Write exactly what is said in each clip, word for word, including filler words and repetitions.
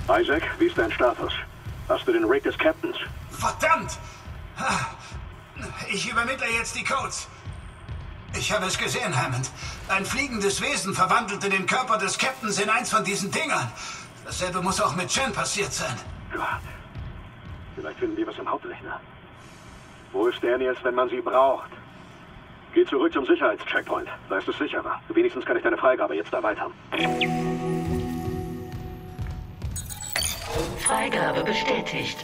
Isaac, wie ist dein Status? Hast du den Rig des Captains? Verdammt! Ich übermittle jetzt die Codes. Ich habe es gesehen, Hammond. Ein fliegendes Wesen verwandelte den Körper des Captains in eins von diesen Dingern. Dasselbe muss auch mit Chen passiert sein. Gott. Vielleicht finden wir was im Hauptrechner. Wo ist Daniels, wenn man sie braucht? Geh zurück zum Sicherheitscheckpoint. Da ist es sicherer. Wenigstens kann ich deine Freigabe jetzt erweitern. Freigabe bestätigt.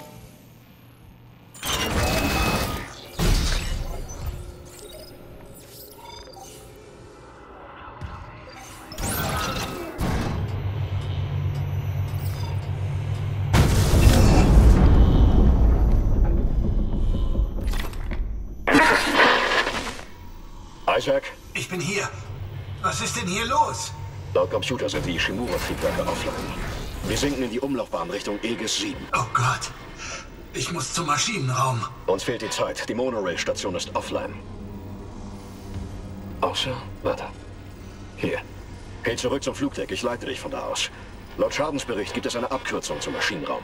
Isaac? Ich bin hier. Was ist denn hier los? Laut Computer sind die Shimura-Triebwerke offline. Wir sinken in die Umlaufbahn Richtung Aegis sieben. Oh Gott. Ich muss zum Maschinenraum. Uns fehlt die Zeit. Die Monorail-Station ist offline. Außer... Warte. Hier. Geh zurück zum Flugdeck. Ich leite dich von da aus. Laut Schadensbericht gibt es eine Abkürzung zum Maschinenraum.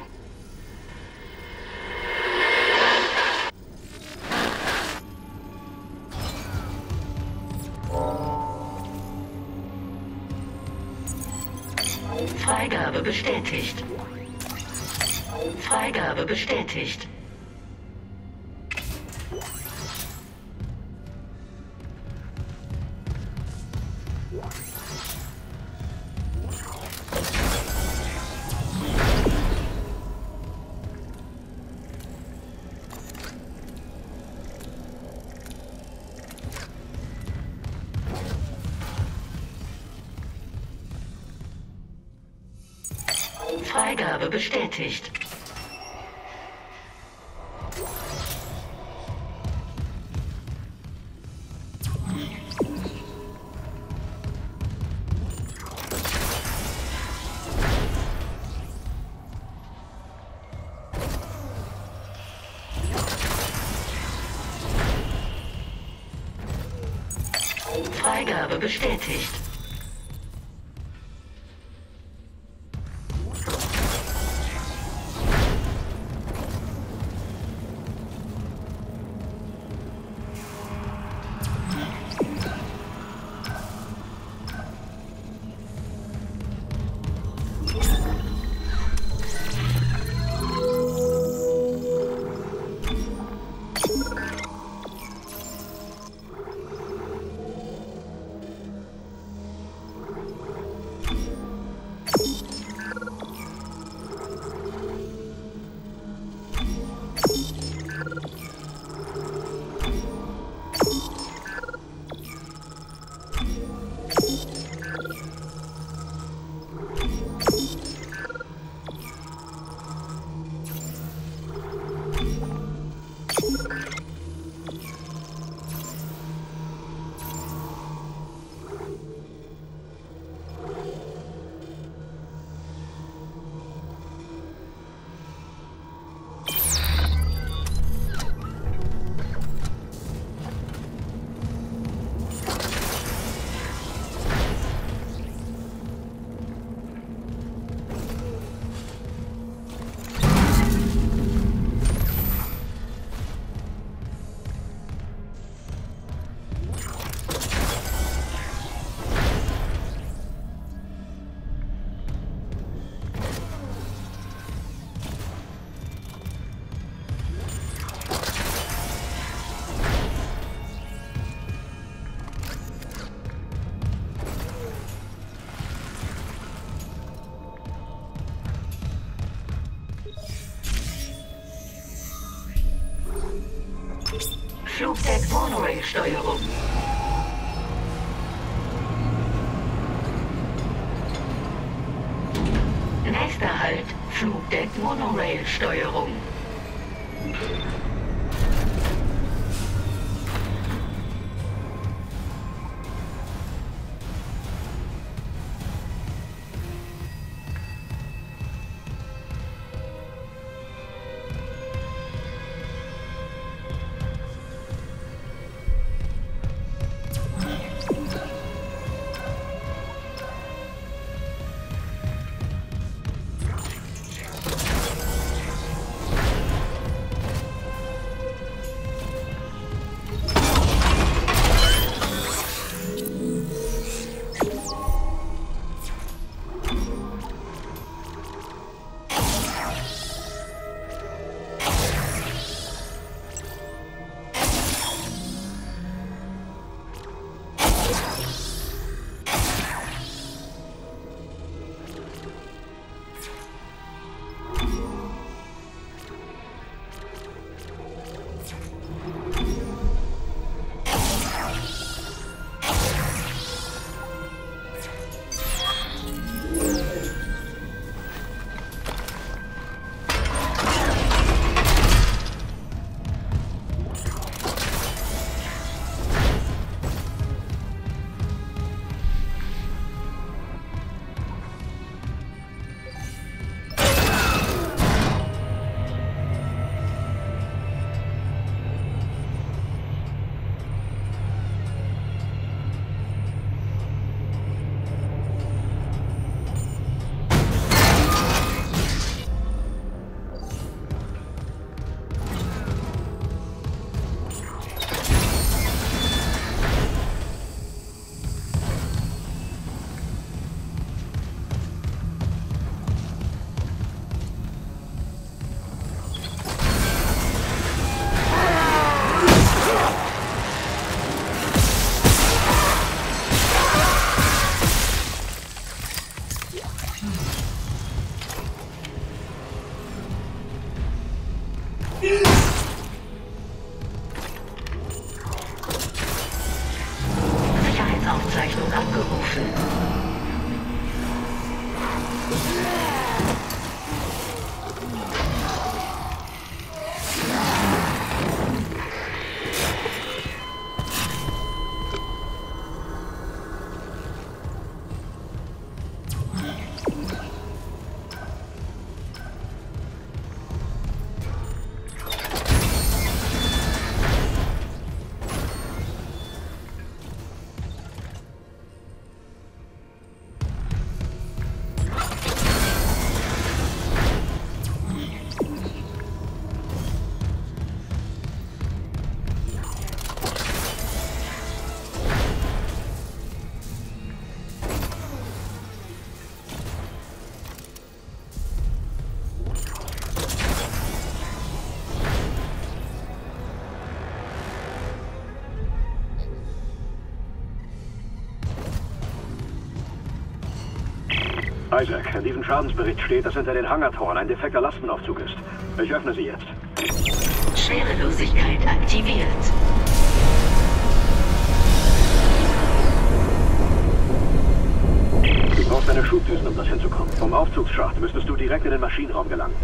Freigabe bestätigt. Freigabe bestätigt. Freigabe bestätigt. Freigabe bestätigt. Flugdeck Monorail-Steuerung. Nächster Halt, Flugdeck Monorail-Steuerung. Steuerung abgerufen. Isaac, in diesem Schadensbericht steht, dass hinter den Hangartoren ein defekter Lastenaufzug ist. Ich öffne sie jetzt. Schwerelosigkeit aktiviert. Du brauchst eine Schubdüsen, um das hinzukommen. Vom Aufzugsschacht müsstest du direkt in den Maschinenraum gelangen.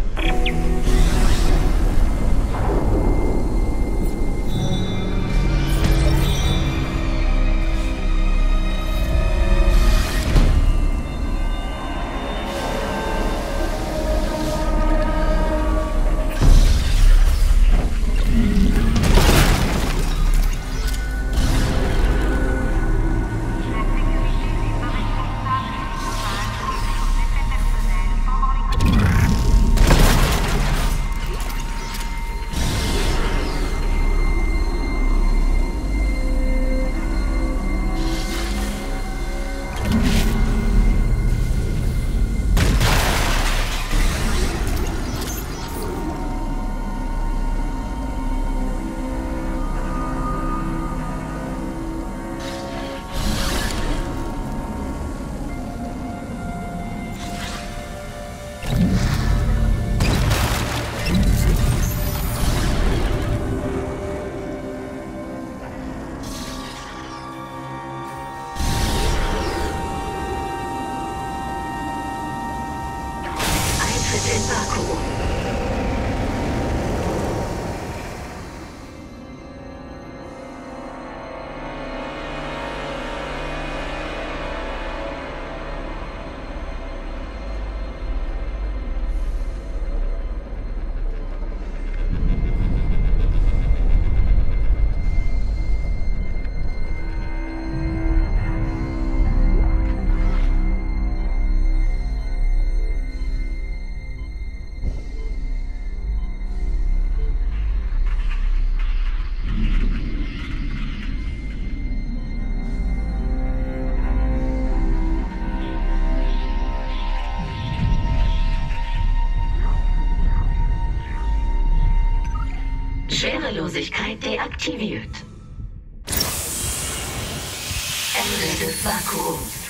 Schwerelosigkeit deaktiviert. Ende des Vakuums.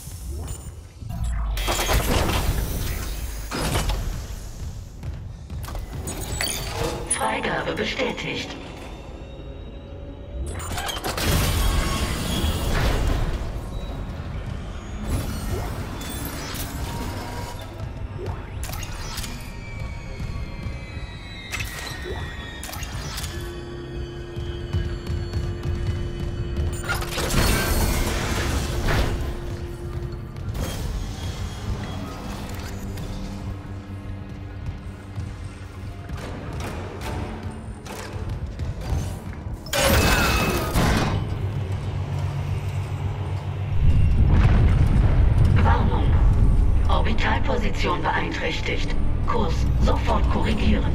Freigabe bestätigt. Orbitalposition beeinträchtigt. Kurs sofort korrigieren.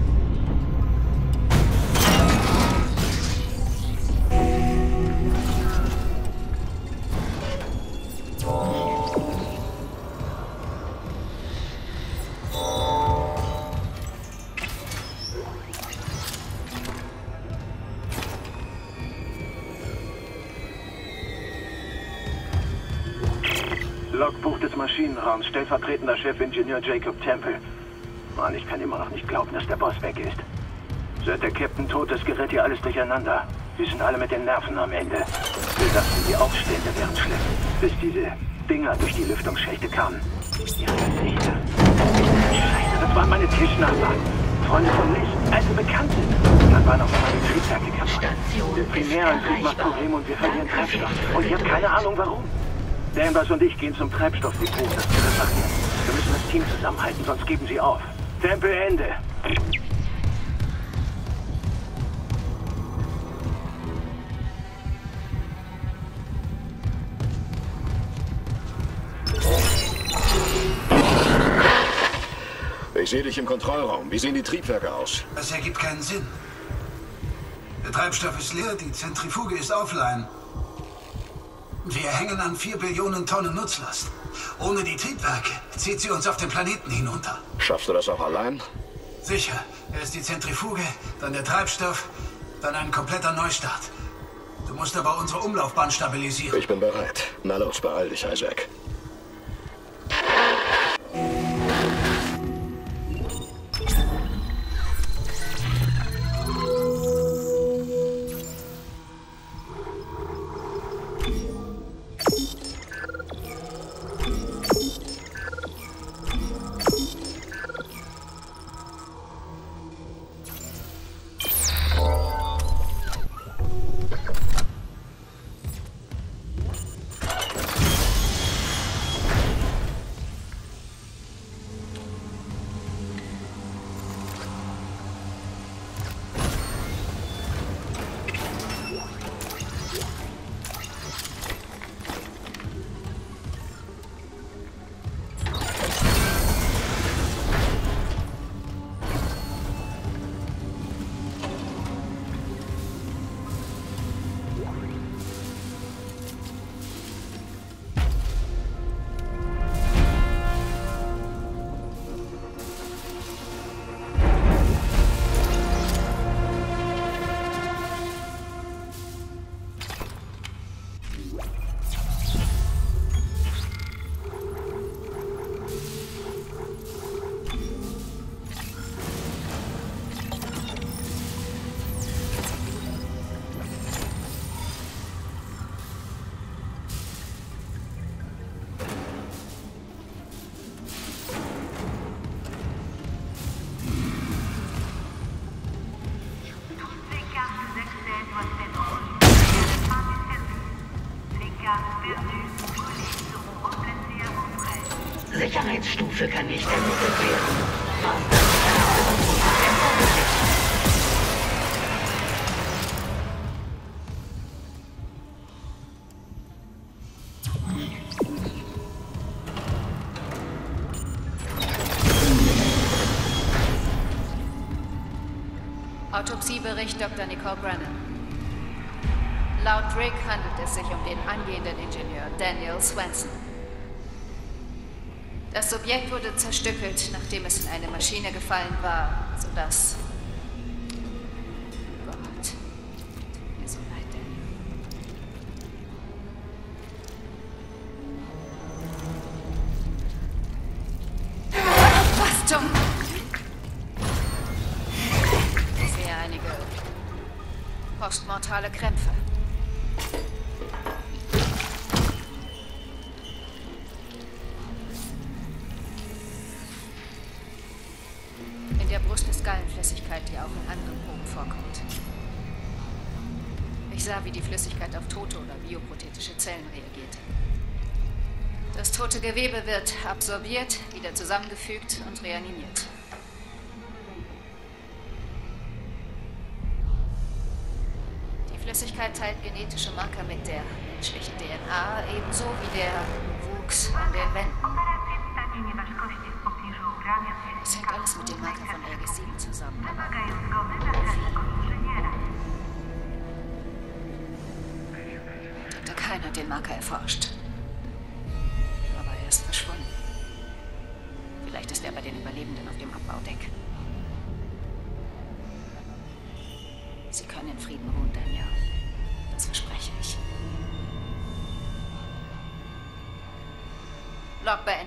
Logbuch des Maschinenraums, stellvertretender Chefingenieur Jacob Temple. Mann, ich kann immer noch nicht glauben, dass der Boss weg ist. Seit der Captain tot ist, gerät hier alles durcheinander. Wir sind alle mit den Nerven am Ende. Wir lassen sie aufstehen, der wären schlimm. Bis diese Dinger durch die Lüftungsschächte kamen. Ihre Gesichter. Scheiße, das waren meine Tischnachbarn. Freunde von Licht, alte Bekannte. Dann waren auch noch meine Triebwerke kaputt. Der Primärantrieb macht Probleme und wir verlieren Treibstoff. Und ich habe keine Ahnung, warum. Danvers und ich gehen zum Treibstoffdepot, das wir reparieren. Wir müssen das Team zusammenhalten, sonst geben sie auf. Tempel Ende. Ich sehe dich im Kontrollraum. Wie sehen die Triebwerke aus? Das ergibt keinen Sinn. Der Treibstoff ist leer, die Zentrifuge ist offline. Wir hängen an vier Billionen Tonnen Nutzlast. Ohne die Triebwerke zieht sie uns auf den Planeten hinunter. Schaffst du das auch allein? Sicher. Erst die Zentrifuge, dann der Treibstoff, dann ein kompletter Neustart. Du musst aber unsere Umlaufbahn stabilisieren. Ich bin bereit. Na los, beeil dich, Isaac. Sicherheitsstufe kann nicht ermittelt werden. Master Autopsiebericht Doktor Nicole Brennan. Laut Rick handelt es sich um den angehenden Ingenieur Daniel Swenson. Das Subjekt wurde zerstückelt, nachdem es in eine Maschine gefallen war, sodass... Gott, tut mir so leid, Daniel. Was zum... Ich sehe einige postmortale Krämpfe. Gallenflüssigkeit, die auch in anderen Proben vorkommt. Ich sah, wie die Flüssigkeit auf tote oder bioprothetische Zellen reagiert. Das tote Gewebe wird absorbiert, wieder zusammengefügt und reanimiert. Die Flüssigkeit teilt genetische Marker mit der menschlichen D N A, ebenso wie der Wuchs an den Wänden. Es hängt alles mit dem Marker von L G sieben zusammen. Doktor Kyne hat den Marker erforscht. Aber er ist verschwunden. Vielleicht ist er bei den Überlebenden auf dem Abbaudeck. Sie können in Frieden ruhen, Daniel. Das verspreche ich. Log beenden.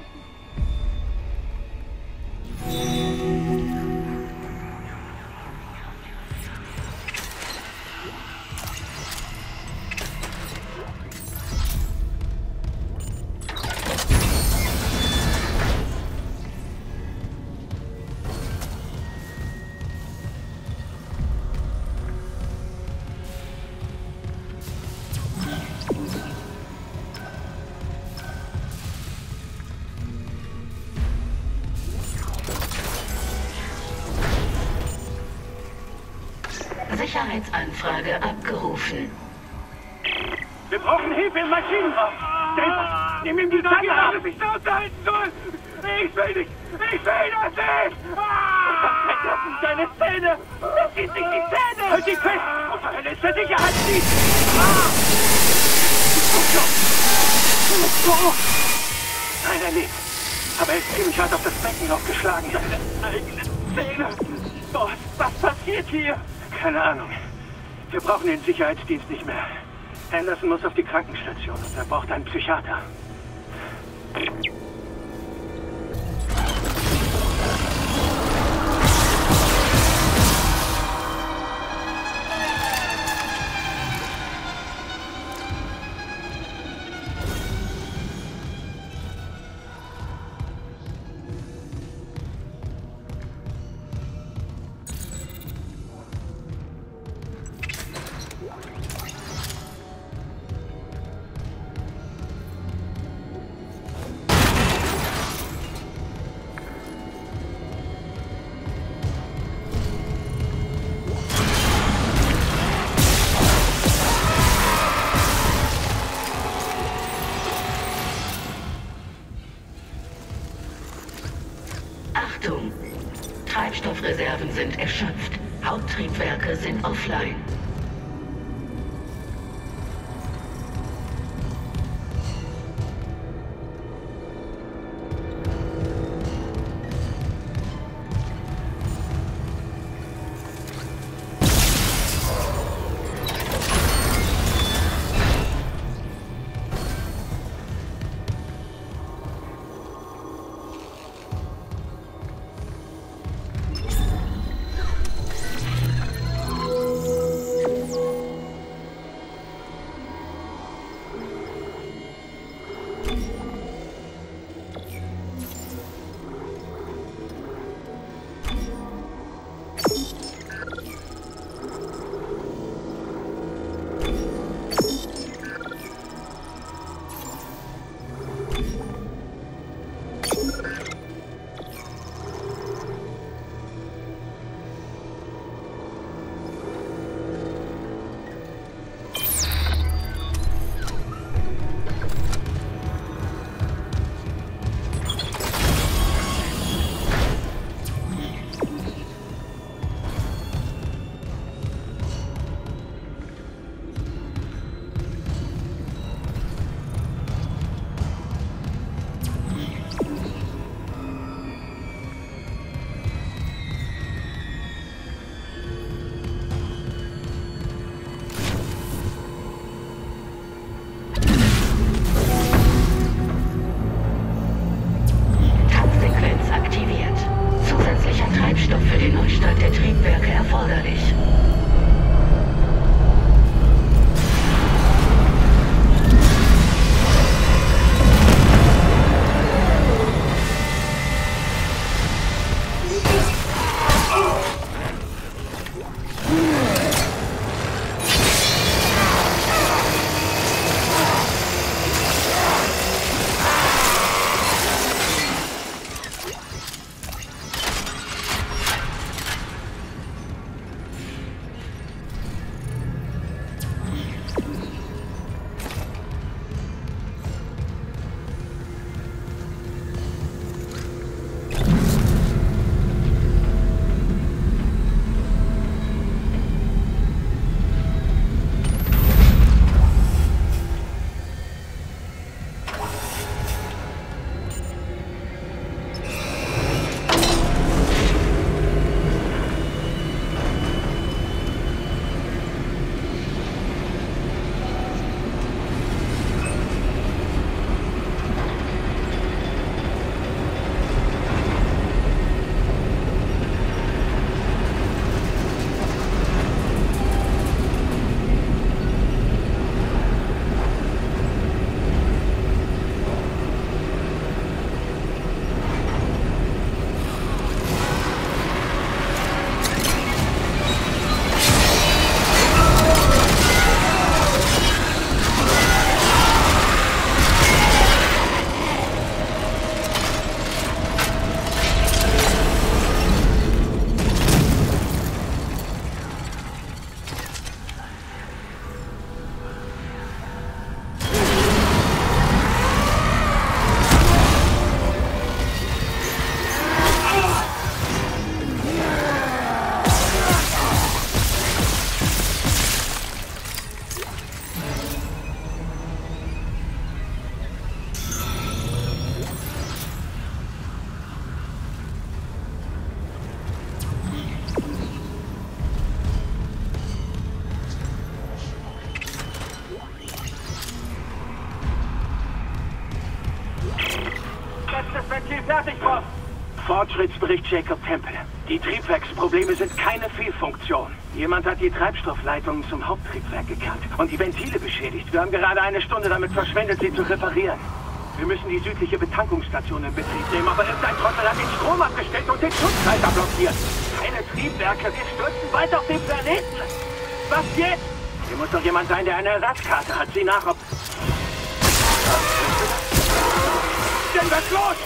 Sicherheitsanfrage abgerufen. Wir brauchen Hilfe im Maschinenraum. Stanford, nimm ihm die Zange ab. Ich nicht aushalten soll. Ich will nicht. Ich will das nicht. Ah! Das sind deine Zähne. Das sind nicht die Zähne. Halt dich fest. Auf der Hölle ist der Sicherheitsdienst. Ah! Oh. Nein, er lebt. Aber er ist ziemlich hart auf das Becken aufgeschlagen. Seine eigenen Zähne. Oh, was passiert hier? Keine Ahnung. Wir brauchen den Sicherheitsdienst nicht mehr. Anderson muss auf die Krankenstation und er braucht einen Psychiater. Achtung! Treibstoffreserven sind erschöpft. Haupttriebwerke sind offline. Ziel fertig, Boss! Fortschrittsbericht Jacob Temple. Die Triebwerksprobleme sind keine Fehlfunktion. Jemand hat die Treibstoffleitungen zum Haupttriebwerk gekannt und die Ventile beschädigt. Wir haben gerade eine Stunde damit verschwendet, sie zu reparieren. Wir müssen die südliche Betankungsstation in Betrieb nehmen, aber irgendein Trottel hat den Strom abgestellt und den Schutzschalter blockiert. Keine Triebwerke, wir stürzen weit auf den Planeten. Was jetzt? Hier muss doch jemand sein, der eine Ersatzkarte hat. Sieh nach, ob... Denn was los?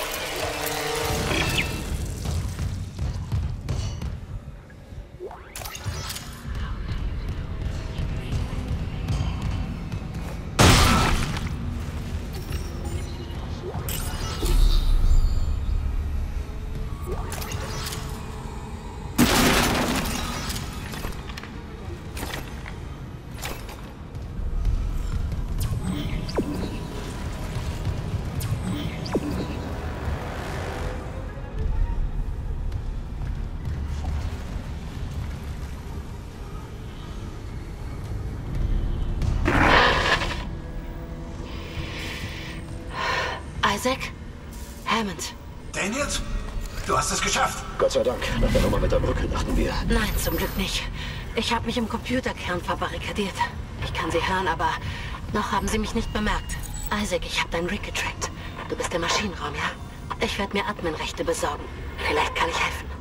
Isaac? Hammond. Daniels? Du hast es geschafft. Gott sei Dank. Nach der Nummer mit der Brücke dachten wir. Nein, zum Glück nicht. Ich habe mich im Computerkern verbarrikadiert. Ich kann sie hören, aber noch haben sie mich nicht bemerkt. Isaac, ich habe deinen Rig getrackt. Du bist im Maschinenraum, ja? Ich werde mir Adminrechte besorgen. Vielleicht kann ich helfen.